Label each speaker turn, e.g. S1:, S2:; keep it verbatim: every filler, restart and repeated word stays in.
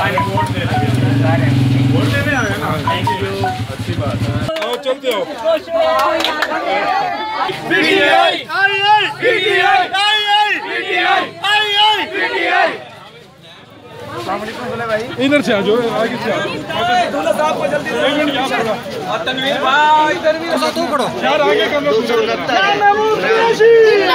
S1: Vote देने आए ना। थैंक यू, अच्छी बात है। आओ चलते हो। पीटीआई आई आई पीटीआई आई आई पीटीआई आई आई पीटीआई। इधर से आ जाओ, आगे से आ जाओ। दूल्हा साहब को जल्दी एक मिनट यहाँ खड़ा। तनवीर भाई, तनवीर तू खड़ो यार, आगे कर लो।